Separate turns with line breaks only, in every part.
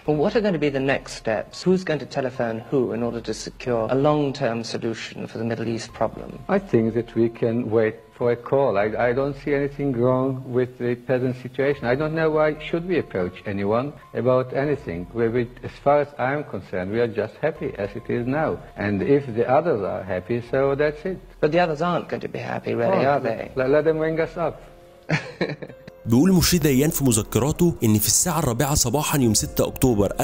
Well, what are going to be the next steps? Who's going to telephone who in order to secure a long-term solution for the Middle East problem?
I think that we can wait for a call. I don't see anything wrong with the present situation. I don't know why should we approach anyone about anything. As far as I'm concerned, we are just happy as it is now. And if the others are happy, so that's it.
But the others aren't going to be happy, really, are they?
Let them ring us up.
بيقول مشير ديان في مذكراته إن في الساعة 4 صباحا يوم 6 أكتوبر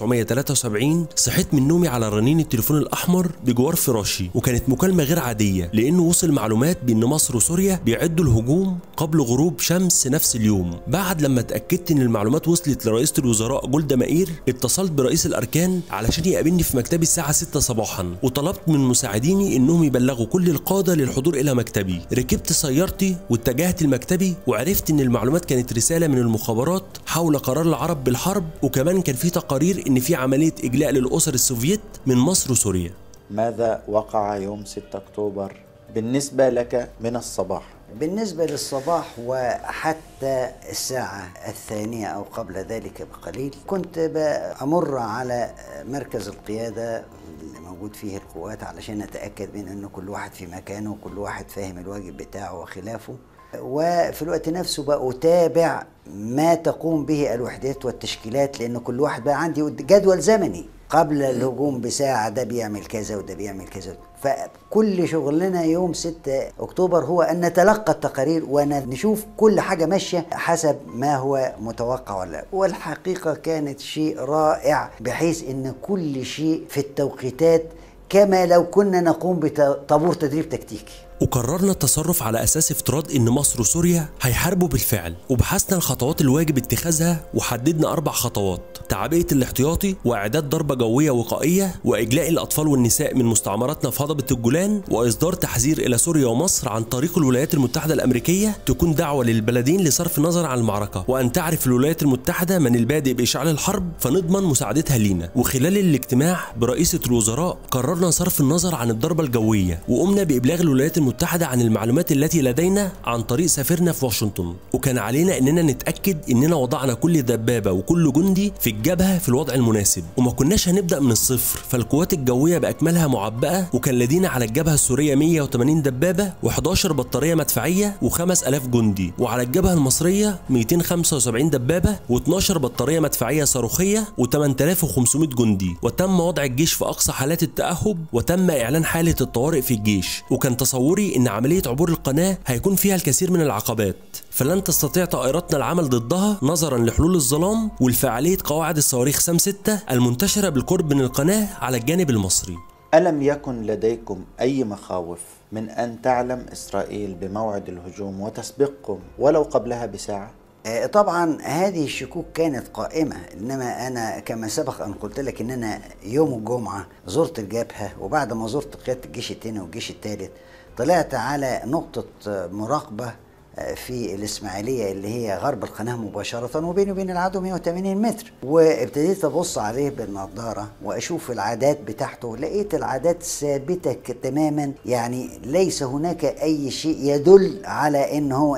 1973 صحيت من نومي على رنين التليفون الأحمر بجوار فراشي، وكانت مكالمة غير عادية لأنه وصل معلومات بأن مصر وسوريا بيعدوا الهجوم قبل غروب شمس نفس اليوم. بعد لما اتأكدت إن المعلومات وصلت لرئيسة الوزراء جولدا مائير، اتصلت برئيس الأركان علشان يقابلني في مكتبي الساعة 6 صباحا، وطلبت من مساعديني إنهم يبلغوا كل القادة للحضور إلى مكتبي. ركبت سيارتي واتجهت لمكتبي، وعرفت إن المعلومات كانت رسالة من المخابرات حول قرار العرب بالحرب، وكمان كان في تقارير إن في عملية إجلاء للأسر السوفيت من مصر وسوريا.
ماذا وقع يوم 6 أكتوبر بالنسبة لك من الصباح؟
بالنسبة للصباح وحتى الساعة 2 أو قبل ذلك بقليل، كنت بأمر على مركز القيادة اللي موجود فيه القوات علشان أتأكد من أنه كل واحد في مكانه وكل واحد فاهم الواجب بتاعه وخلافه، وفي الوقت نفسه بأتابع ما تقوم به الوحدات والتشكيلات، لأن كل واحد بقى عندي جدول زمني قبل الهجوم بساعة، ده بيعمل كذا وده بيعمل كذا. فكل شغلنا يوم 6 أكتوبر هو أن نتلقى التقارير ونشوف كل حاجة ماشية حسب ما هو متوقع ولا. والحقيقة كانت شيء رائع، بحيث أن كل شيء في التوقيتات كما لو كنا نقوم بطابور تدريب تكتيكي.
وقررنا التصرف على أساس افتراض إن مصر وسوريا هيحاربوا بالفعل، وبحثنا الخطوات الواجب اتخاذها وحددنا 4 خطوات: تعبئة الاحتياطي، وإعداد ضربة جوية وقائية، وإجلاء الأطفال والنساء من مستعمراتنا في هضبة الجولان، وإصدار تحذير إلى سوريا ومصر عن طريق الولايات المتحدة الأمريكية تكون دعوة للبلدين لصرف النظر عن المعركة، وأن تعرف الولايات المتحدة من البادئ بإشعال الحرب فنضمن مساعدتها لينا. وخلال الاجتماع برئيسة الوزراء قررنا صرف النظر عن الضربة الجوية، وقمنا بإبلاغ الولايات المتحدة عن المعلومات التي لدينا عن طريق سفيرنا في واشنطن، وكان علينا اننا نتاكد اننا وضعنا كل دبابه وكل جندي في الجبهه في الوضع المناسب، وما كناش هنبدا من الصفر. فالقوات الجويه باكملها معبأه، وكان لدينا على الجبهه السوريه 180 دبابه و11 بطاريه مدفعيه و5000 جندي، وعلى الجبهه المصريه 275 دبابه و12 بطاريه مدفعيه صاروخيه و8500 جندي. وتم وضع الجيش في اقصى حالات التاهب، وتم اعلان حاله الطوارئ في الجيش. وكان تصوري إن عملية عبور القناة هيكون فيها الكثير من العقبات، فلن تستطيع طائراتنا العمل ضدها نظرا لحلول الظلام والفعالية قواعد الصواريخ سام 6 المنتشرة بالقرب من القناة على الجانب المصري.
ألم يكن لديكم أي مخاوف من أن تعلم إسرائيل بموعد الهجوم وتسبقكم ولو قبلها بساعة؟
طبعا هذه الشكوك كانت قائمة، إنما أنا كما سبق أن قلت لك إن أنا يوم الجمعة زرت الجبهة، وبعد ما زرت قيادة الجيش الثاني والجيش الثالث طلعت على نقطة مراقبة في الإسماعيلية اللي هي غرب القناة مباشرة، وبيني وبين العدو 180 متر، وابتديت أبص عليه بالنظارة وأشوف العادات بتاعته. لقيت العادات ثابتة تماما، يعني ليس هناك أي شيء يدل على إن هو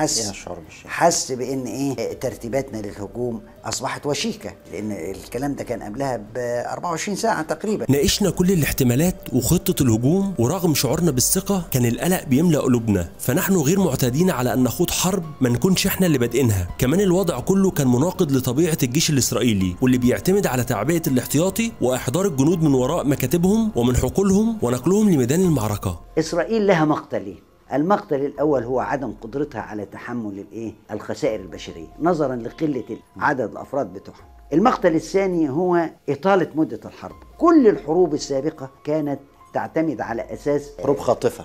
حس بإن ترتيباتنا للهجوم أصبحت وشيكة، لأن الكلام ده كان قبلها ب 24 ساعة تقريبا.
ناقشنا كل الاحتمالات وخطة الهجوم، ورغم شعورنا بالثقة كان القلق بيملأ قلوبنا، فنحن غير معتادين على أن نخوض حرب ما نكونش احنا اللي بادئينها. كمان الوضع كله كان مناقض لطبيعة الجيش الإسرائيلي، واللي بيعتمد على تعبئة الاحتياطي وإحضار الجنود من وراء مكاتبهم ومن حقولهم ونقلهم لميدان المعركة.
إسرائيل لها مقتلين. المقتل الأول هو عدم قدرتها على تحمل الخسائر البشرية نظرا لقلة عدد الأفراد بتوعها. المقتل الثاني هو إطالة مدة الحرب. كل الحروب السابقة كانت تعتمد على أساس
حروب خاطفة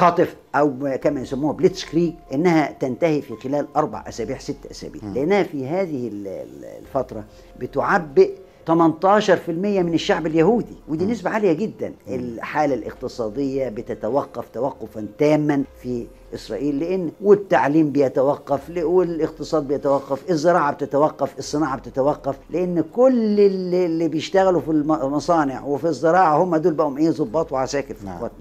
أو كما يسموها بليتسكريج، إنها تنتهي في خلال 4 أسابيع 6 أسابيع، لأنها في هذه الفترة بتعبئ 18% من الشعب اليهودي، ودي نسبة عالية جدا. الحالة الاقتصادية بتتوقف توقفا تاما في إسرائيل، لأن والتعليم بيتوقف والاقتصاد بيتوقف، الزراعة بتتوقف، الصناعة بتتوقف، لأن كل اللي بيشتغلوا في المصانع وفي الزراعة هم دول بقوا ضباط وعساكر في القوات المسلحة.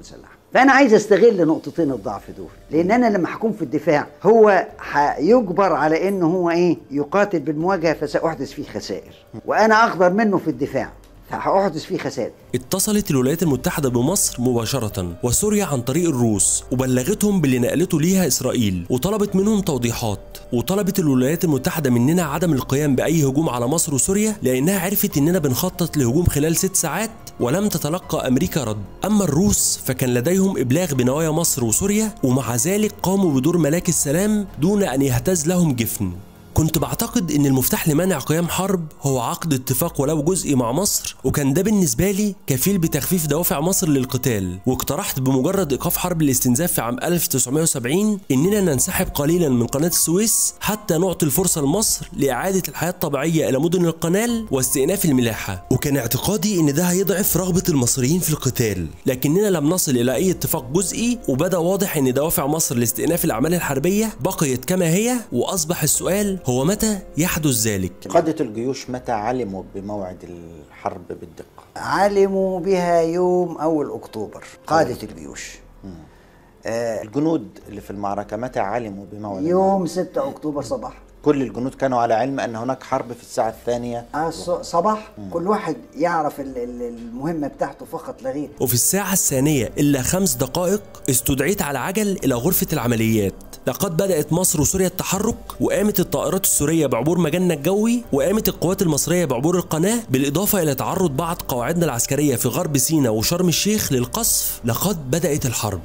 فانا عايز استغل نقطتين الضعف دول، لان انا لما هكون في الدفاع هو هيجبر على انه هو ايه يقاتل بالمواجهه، فساحدث فيه خسائر، وانا اخضر منه في الدفاع فهحدث فيه خسائر.
اتصلت الولايات المتحدة بمصر مباشرة وسوريا عن طريق الروس، وبلغتهم باللي نقلته ليها إسرائيل، وطلبت منهم توضيحات، وطلبت الولايات المتحدة مننا عدم القيام بأي هجوم على مصر وسوريا، لأنها عرفت إننا بنخطط لهجوم خلال 6 ساعات، ولم تتلقى أمريكا رد. أما الروس فكان لديهم إبلاغ بنوايا مصر وسوريا، ومع ذلك قاموا بدور ملاك السلام دون أن يهتز لهم جفن. كنت بعتقد ان المفتاح لمنع قيام حرب هو عقد اتفاق ولو جزئي مع مصر، وكان ده بالنسبه لي كفيل بتخفيف دوافع مصر للقتال، واقترحت بمجرد ايقاف حرب الاستنزاف في عام 1970 اننا ننسحب قليلا من قناه السويس حتى نعطي الفرصه لمصر لاعاده الحياه الطبيعيه الى مدن القناه واستئناف الملاحه، وكان اعتقادي ان ده هيضعف رغبه المصريين في القتال، لكننا لم نصل الى اي اتفاق جزئي، وبدا واضح ان دوافع مصر لاستئناف الاعمال الحربيه بقيت كما هي، واصبح السؤال هو متى يحدث ذلك؟
قادة الجيوش متى علموا بموعد الحرب بالدقة؟
علموا بها يوم أول أكتوبر قادة الجيوش.
الجنود اللي في المعركة متى علموا بموعد
يوم 6 أكتوبر صباح.
كل الجنود كانوا على علم أن هناك حرب في الساعة الثانية
صباح. كل واحد يعرف المهمة بتاعته فقط لا غير.
وفي الساعة الثانية إلا 5 دقائق استدعيت على عجل إلى غرفة العمليات. لقد بدأت مصر وسوريا التحرك، وقامت الطائرات السورية بعبور مجالنا الجوي، وقامت القوات المصرية بعبور القناة، بالإضافة إلى تعرض بعض قواعدنا العسكرية في غرب سيناء وشرم الشيخ للقصف. لقد بدأت الحرب.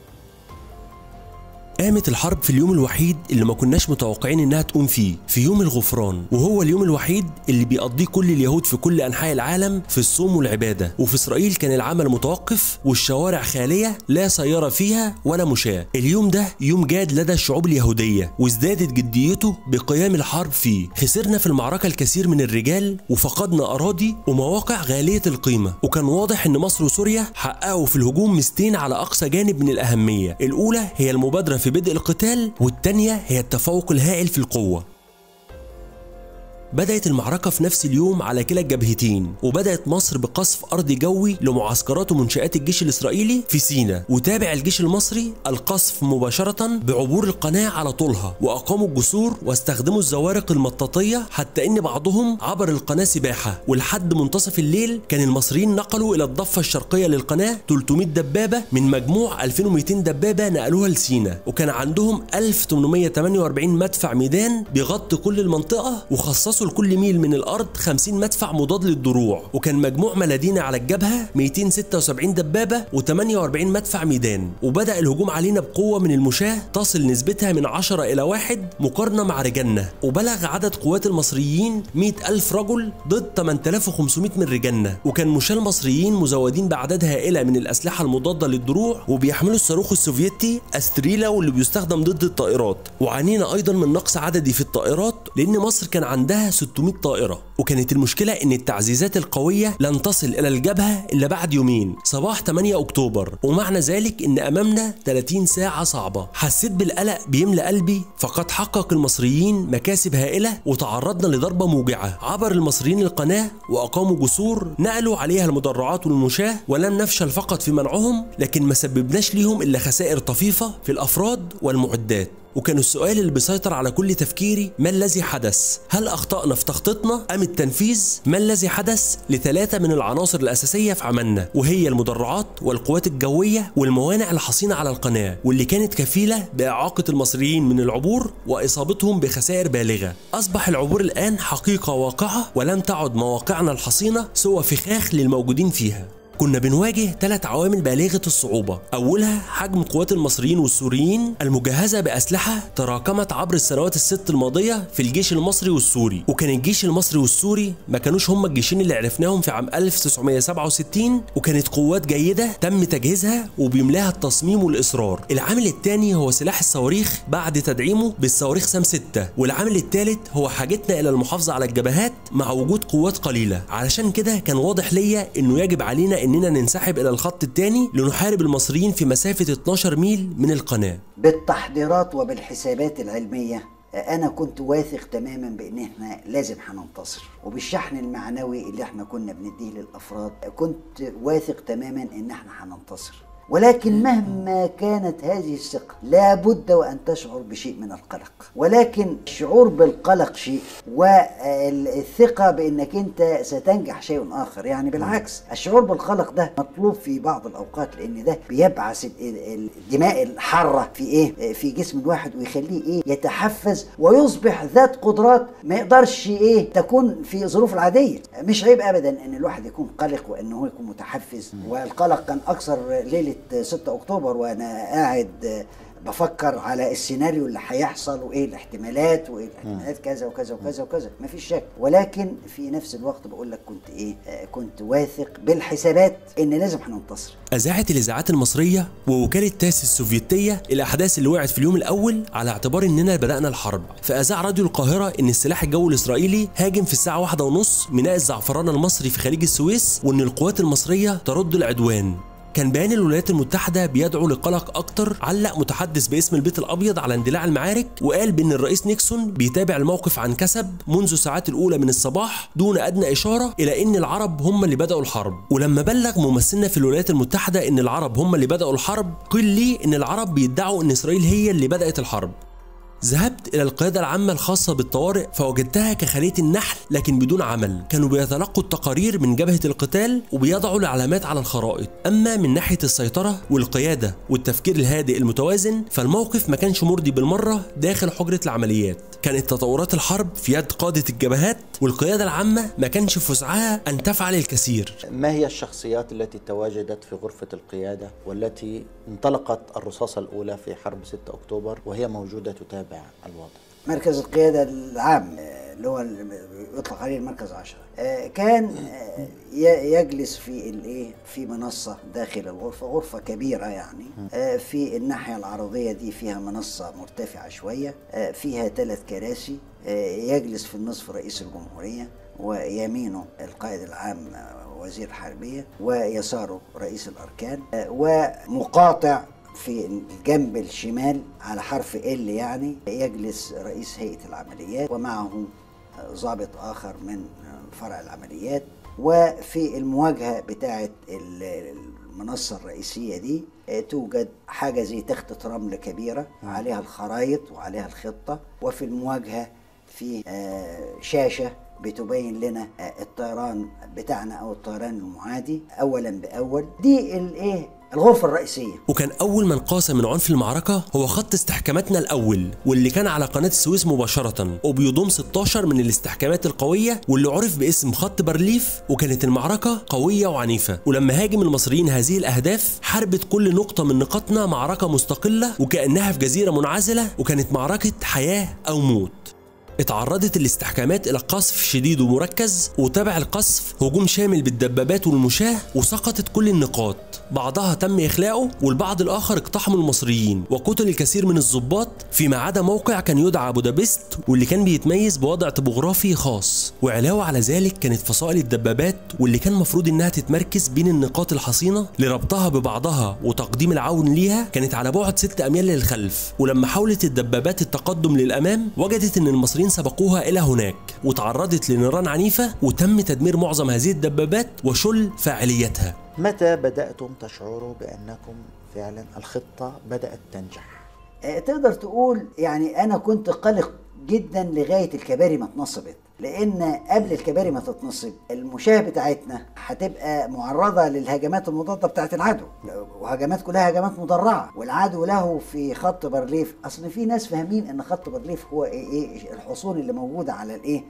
قامت الحرب في اليوم الوحيد اللي ما كناش متوقعين انها تقوم فيه، في يوم الغفران، وهو اليوم الوحيد اللي بيقضيه كل اليهود في كل انحاء العالم في الصوم والعباده، وفي اسرائيل كان العمل متوقف والشوارع خاليه لا سياره فيها ولا مشاة. اليوم ده يوم جاد لدى الشعوب اليهوديه، وازدادت جديته بقيام الحرب فيه. خسرنا في المعركه الكثير من الرجال، وفقدنا اراضي ومواقع غاليه القيمه، وكان واضح ان مصر وسوريا حققوا في الهجوم ميزتين على اقصى جانب من الاهميه. الاولى هي المبادره في بدء القتال، والتانية هي التفوق الهائل في القوة. بدأت المعركة في نفس اليوم على كلا الجبهتين، وبدأت مصر بقصف أرضي جوي لمعسكرات ومنشآت الجيش الإسرائيلي في سيناء، وتابع الجيش المصري القصف مباشرة بعبور القناة على طولها، وأقاموا الجسور واستخدموا الزوارق المطاطية، حتى إن بعضهم عبر القناة سباحة. ولحد منتصف الليل كان المصريين نقلوا إلى الضفة الشرقية للقناة 300 دبابة من مجموع 2200 دبابة نقلوها لسيناء، وكان عندهم 1848 مدفع ميدان بيغطي كل المنطقة، وخصصوا لكل ميل من الارض 50 مدفع مضاد للدروع، وكان مجموع ملادينا على الجبهه 276 دبابه و48 مدفع ميدان. وبدا الهجوم علينا بقوه من المشاة تصل نسبتها من 10 إلى 1 مقارنه مع رجالنا، وبلغ عدد قوات المصريين 100,000 رجل ضد 8500 من رجالنا، وكان مشاة المصريين مزودين باعداد هائله من الاسلحه المضاده للدروع، وبيحملوا الصاروخ السوفيتي استريلا واللي بيستخدم ضد الطائرات. وعانينا ايضا من نقص عددي في الطائرات، لان مصر كان عندها 600 طائرة، وكانت المشكلة ان التعزيزات القوية لن تصل الى الجبهة الا بعد يومين صباح 8 اكتوبر، ومعنى ذلك ان امامنا 30 ساعة صعبة. حسيت بالقلق بيملأ قلبي، فقد حقق المصريين مكاسب هائلة، وتعرضنا لضربة موجعة. عبر المصريين القناة واقاموا جسور نقلوا عليها المدرعات والمشاة، ولم نفشل فقط في منعهم، لكن ما سببناش ليهم الا خسائر طفيفة في الافراد والمعدات. وكان السؤال اللي بيسيطر على كل تفكيري: ما الذي حدث؟ هل أخطأنا في تخطيطنا أم التنفيذ؟ ما الذي حدث لثلاثة من العناصر الأساسية في عملنا، وهي المدرعات والقوات الجوية والموانع الحصينة على القناة، واللي كانت كفيلة بإعاقة المصريين من العبور وإصابتهم بخسائر بالغة. أصبح العبور الآن حقيقة واقعة، ولم تعد مواقعنا الحصينة سوى فخاخ للموجودين فيها. كنا بنواجه 3 عوامل بالغة الصعوبة. أولها حجم قوات المصريين والسوريين المجهزة بأسلحة تراكمت عبر السنوات ال6 الماضية في الجيش المصري والسوري، وكان الجيش المصري والسوري ما كانوش هم الجيشين اللي عرفناهم في عام 1967، وكانت قوات جيدة تم تجهيزها وبيملاها التصميم والإصرار. العامل الثاني هو سلاح الصواريخ بعد تدعيمه بالصواريخ سام 6، والعامل الثالث هو حاجتنا إلى المحافظة على الجبهات مع وجود قوات قليلة. علشان كده كان واضح ليا إنه يجب علينا إننا ننسحب إلى الخط الثاني لنحارب المصريين في مسافة 12 ميل من القناة.
بالتحضيرات وبالحسابات العلمية أنا كنت واثق تماما بأن احنا لازم هننتصر، وبالشحن المعنوي اللي احنا كنا بنديه للأفراد كنت واثق تماما أن احنا هننتصر. ولكن مهما كانت هذه الثقة لابد وأن تشعر بشيء من القلق، ولكن الشعور بالقلق شيء والثقة بأنك أنت ستنجح شيء آخر. يعني بالعكس، الشعور بالقلق ده مطلوب في بعض الأوقات، لأن ده بيبعث الدماء الحارة في جسم الواحد، ويخليه يتحفز ويصبح ذات قدرات ما يقدرش تكون في ظروف العادية. مش عيب أبدا أن الواحد يكون قلق وأنه يكون متحفز. والقلق كان أكثر ليلة 6 أكتوبر وأنا قاعد بفكر على السيناريو اللي هيحصل وايه الاحتمالات كذا وكذا وكذا وكذا، مفيش شك. ولكن في نفس الوقت بقول لك كنت واثق بالحسابات ان لازم هننتصر.
أذاعت الإذاعات المصرية ووكالة تاس السوفيتية الأحداث اللي وقعت في اليوم الأول على اعتبار إننا بدأنا الحرب. فأذاع راديو القاهرة إن السلاح الجوي الإسرائيلي هاجم في الساعة 1:30 ميناء الزعفران المصري في خليج السويس، وإن القوات المصرية ترد العدوان. كان بيان الولايات المتحدة بيدعو لقلق أكتر. علق متحدث باسم البيت الأبيض على اندلاع المعارك، وقال بأن الرئيس نيكسون بيتابع الموقف عن كسب منذ الساعات الأولى من الصباح دون أدنى إشارة إلى أن العرب هم اللي بدأوا الحرب. ولما بلغ ممثلنا في الولايات المتحدة أن العرب هم اللي بدأوا الحرب، قيل لي أن العرب بيدعوا أن إسرائيل هي اللي بدأت الحرب. ذهبت إلى القيادة العامة الخاصة بالطوارئ فوجدتها كخلية النحل لكن بدون عمل. كانوا بيتلقوا التقارير من جبهة القتال وبيضعوا العلامات على الخرائط. أما من ناحية السيطرة والقيادة والتفكير الهادئ المتوازن فالموقف ما كانش مرضي بالمرة داخل حجرة العمليات. كانت تطورات الحرب في يد قادة الجبهات، والقيادة العامة ما كانش في وسعها أن تفعل الكثير.
ما هي الشخصيات التي تواجدت في غرفة القيادة والتي انطلقت الرصاصة الأولى في حرب 6 أكتوبر وهي موجودة تتابع الوضع؟
مركز القيادة العام اللي هو يطلق عليه المركز 10 كان يجلس في منصة داخل الغرفة، غرفة كبيرة يعني. في الناحية العرضية دي فيها منصة مرتفعة شوية، فيها 3 كراسي. يجلس في النصف رئيس الجمهورية، ويمينه القائد العام وزير الحربية، ويساره رئيس الأركان، ومقاطع في الجنب الشمال على حرف ال يعني يجلس رئيس هيئة العمليات، ومعه ضابط آخر من فرع العمليات. وفي المواجهة بتاعة المنصة الرئيسية دي توجد حاجة زي تختة رمل كبيرة عليها الخرائط وعليها الخطة، وفي المواجهة في شاشة بتبين لنا الطيران بتاعنا أو الطيران المعادي أولا بأول. دي الغرفة الرئيسية.
وكان أول من قاس من عنف المعركة هو خط استحكاماتنا الأول، واللي كان على قناة السويس مباشرة وبيضم 16 من الاستحكامات القوية، واللي عرف باسم خط بارليف. وكانت المعركة قوية وعنيفة، ولما هاجم المصريين هذه الأهداف حاربت كل نقطة من نقاطنا معركة مستقلة وكأنها في جزيرة منعزلة، وكانت معركة حياة أو موت. اتعرضت الاستحكامات إلى قصف شديد ومركز، وتابع القصف هجوم شامل بالدبابات والمشاة، وسقطت كل النقاط. بعضها تم إخلاؤه والبعض الآخر اقتحموا المصريين، وقتل الكثير من الضباط فيما عدا موقع كان يدعى بودابست، واللي كان بيتميز بوضع طبوغرافي خاص. وعلاوة على ذلك كانت فصائل الدبابات واللي كان مفروض إنها تتمركز بين النقاط الحصينة لربطها ببعضها وتقديم العون ليها كانت على بعد 6 أميال للخلف. ولما حاولت الدبابات التقدم للأمام وجدت إن المصريين سبقوها إلى هناك، وتعرضت لنيران عنيفة، وتم تدمير معظم هذه الدبابات وشل فاعليتها.
متى بدأتم تشعروا بأنكم فعلا الخطة بدأت تنجح؟
تقدر تقول يعني أنا كنت قلق جدا لغاية الكباري ما اتنصبت، لأن قبل الكباري ما تتنصب المشاة بتاعتنا هتبقى معرضة للهجمات المضادة بتاعت العدو، وهجمات كلها هجمات مدرعة. والعدو له في خط بارليف، أصل في ناس فاهمين إن خط بارليف هو الحصون اللي موجودة على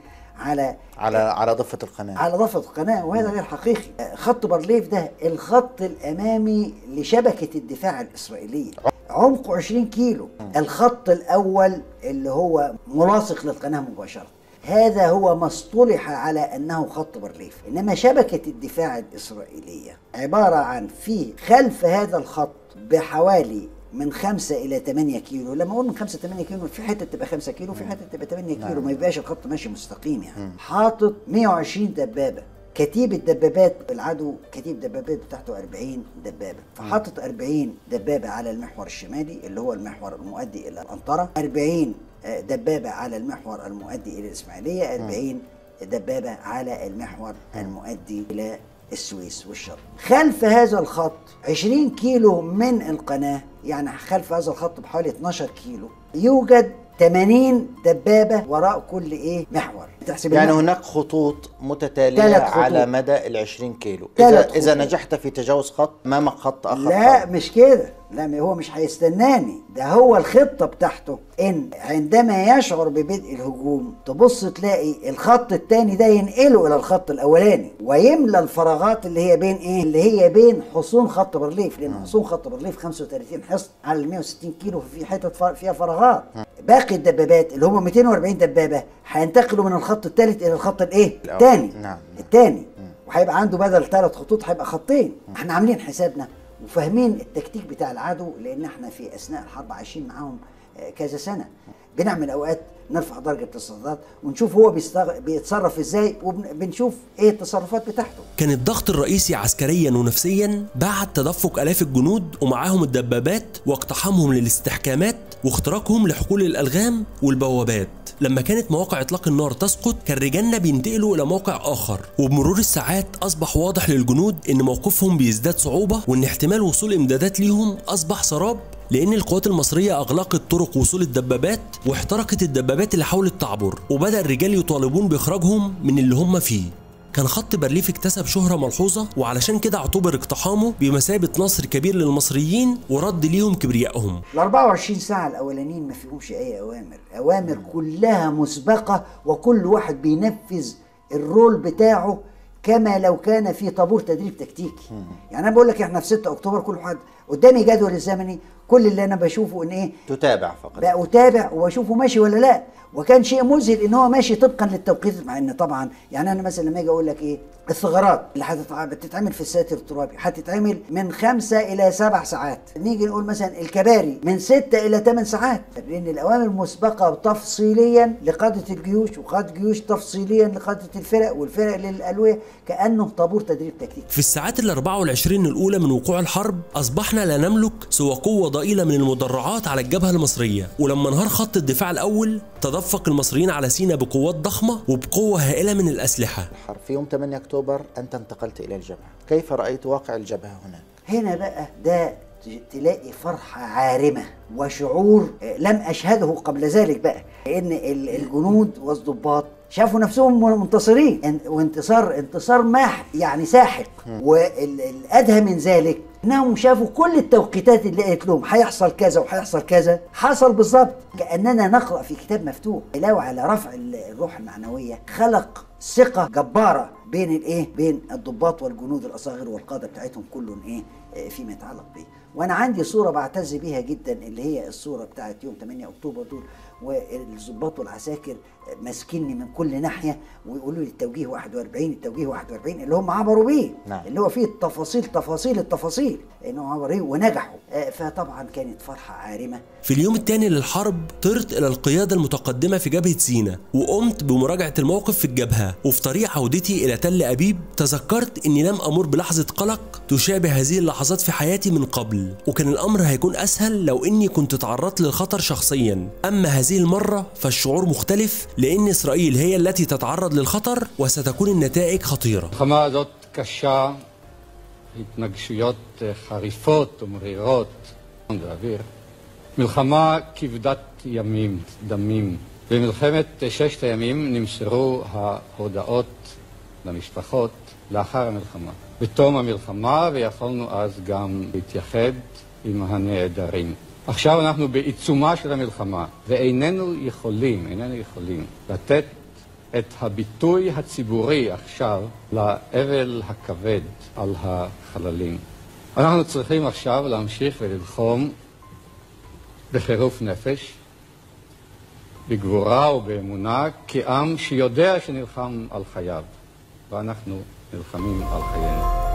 على ضفة القناة،
على ضفة القناة، وهذا غير حقيقي. خط بارليف ده الخط الأمامي لشبكة الدفاع الإسرائيلية، عمقه 20 كيلو. الخط الأول اللي هو ملاصق للقناة مباشرة، هذا هو ما اصطلح على أنه خط بارليف. إنما شبكة الدفاع الإسرائيلية عبارة عن في خلف هذا الخط بحوالي من 5 إلى 8 كيلو. لما أقول من 5 ل 8 كيلو، في حتة تبقى 5 كيلو، في حتة تبقى 8 كيلو، ما يبقاش الخط ماشي مستقيم يعني. حاطط 120 دبابة، كتيب الدبابات العدو كتيب دبابات بتاعته 40 دبابة، فحاطط 40 دبابة على المحور الشمالي اللي هو المحور المؤدي إلى الأنطرة، 40 دبابة على المحور المؤدي إلى الإسماعيلية، 40 دبابة على المحور المؤدي إلى السويس والشرق. خلف هذا الخط 20 كيلو من القناة، يعني خلف هذا الخط بحوالي 12 كيلو يوجد 80 دبابة وراء كل محور.
يعني هناك خطوط متتالية على مدى ال 20 كيلو. إذا نجحت في تجاوز خط أمامك خط آخر.
لا مش كده، لا هو مش هيستناني، ده هو الخطة بتاعته إن عندما يشعر ببدء الهجوم تبص تلاقي الخط الثاني ده ينقله إلى الخط الأولاني ويملى الفراغات اللي هي بين اللي هي بين حصون خط بارليف، لأن حصون خط بارليف 35 حصن على ال 160 كيلو، في حتت فيها فراغات. باقي الدبابات اللي هم 240 دبابة هينتقلوا من الخط الثالث إلى الخط الثاني.
نعم.
الثاني، وهيبقى عنده بدل 3 خطوط هيبقى خطين. احنا عاملين حسابنا وفاهمين التكتيك بتاع العدو، لان احنا في اثناء الحرب عايشين معاهم كذا سنه. بنعمل اوقات نرفع درجه الاستعداد ونشوف هو بيتصرف ازاي، وبنشوف ايه التصرفات بتاعته.
كان الضغط الرئيسي عسكريا ونفسيا بعد تدفق الاف الجنود ومعاهم الدبابات واقتحامهم للاستحكامات واختراقهم لحقول الالغام والبوابات. لما كانت مواقع اطلاق النار تسقط كان رجالنا بينتقلوا الى موقع اخر، وبمرور الساعات اصبح واضح للجنود ان موقفهم بيزداد صعوبه، وان احتمال وصول امدادات ليهم اصبح سراب، لان القوات المصريه اغلقت طرق وصول الدبابات واحترقت الدبابات اللي حاولت تعبر، وبدا الرجال يطالبون باخراجهم من اللي هم فيه. كان خط بارليف اكتسب شهرة ملحوظة، وعلشان كده اعتبر اقتحامه بمثابة نصر كبير للمصريين ورد ليهم كبريائهم.
ال 24 ساعة الأولانيين ما فيهمش أي أوامر كلها مسبقة، وكل واحد بينفذ الرول بتاعه كما لو كان في طابور تدريب تكتيكي. يعني أنا بقول لك إحنا في 6 أكتوبر كل واحد قدامي جدول الزمني، كل اللي أنا بشوفه إن
تتابع فقط،
بقى أتابع وأشوفه ماشي ولا لا. وكان شيء مذهل ان هو ماشي طبقا للتوقيت، مع ان طبعا يعني انا مثلا لما اجي اقول لك الثغرات اللي بتتعمل في الساتر الترابي هتتعمل من 5 إلى 7 ساعات، نيجي نقول مثلا الكباري من 6 إلى 8 ساعات، لان الاوامر مسبقه تفصيليا لقاده الجيوش، وقاده الجيوش تفصيليا لقاده الفرق، والفرق للالويه، كانه طابور تدريب تكتيكي.
في الساعات ال 24 الاولى من وقوع الحرب اصبحنا لا نملك سوى قوه ضئيله من المدرعات على الجبهه المصريه، ولما انهار خط الدفاع الاول تدفق المصريين على سيناء بقوات ضخمة وبقوة هائلة من الأسلحة.
في يوم 8 أكتوبر أنت انتقلت إلى الجبهة، كيف رأيت واقع الجبهة هناك؟
هنا بقى ده تلاقي فرحة عارمة وشعور لم أشهده قبل ذلك، بقى إن الجنود والضباط شافوا نفسهم منتصرين، انتصار ماح يعني ساحق. والأدهى من ذلك انهم شافوا كل التوقيتات اللي قالت لهم هيحصل كذا وهيحصل كذا، حصل بالظبط، كاننا نقرا في كتاب مفتوح. علاوه على رفع الروح المعنويه خلق ثقه جباره بين الضباط والجنود الاصاغر والقاده بتاعتهم كلهم فيما يتعلق به. وانا عندي صوره بعتز بيها جدا، اللي هي الصوره بتاعت يوم 8 اكتوبر دول، والضباط والعساكر ماسكيني من كل ناحيه ويقولوا لي التوجيه 41، التوجيه 41 اللي هم عبروا بيه. نعم. اللي هو فيه التفاصيل انهم عبروا بيه ونجحوا. فطبعا كانت فرحه عارمه.
في اليوم الثاني للحرب طرت الى القياده المتقدمه في جبهه سيناء، وقمت بمراجعه الموقف في الجبهه. وفي طريق عودتي الى تل ابيب تذكرت اني لم امر بلحظه قلق تشابه هذه اللحظات في حياتي من قبل، وكان الامر هيكون اسهل لو اني كنت تعرضت للخطر شخصيا. اما هذه المره فالشعور مختلف، لان اسرائيل هي التي تتعرض للخطر وستكون النتائج خطيره.
המלחמה הזאת קשה, התנגשויות חריפות ומרירות באוויר. מלחמה כבדת ימים, דמים. במלחמת 6 הימים נמסרו ההודעות למשפחות לאחר המלחמה. בתום המלחמה, ויכולנו אז גם להתייחד עם הנעדרים. עכשיו אנחנו בעיצומה של המלחמה, ואיננו יכולים לתת את הביטוי הציבורי עכשיו לאבל הכבד על החללים. אנחנו צריכים עכשיו להמשיך וללחום בחירוף נפש, בגבורה ובאמונה, כעם שיודע שנלחם על חייו, ואנחנו נלחמים על חיינו.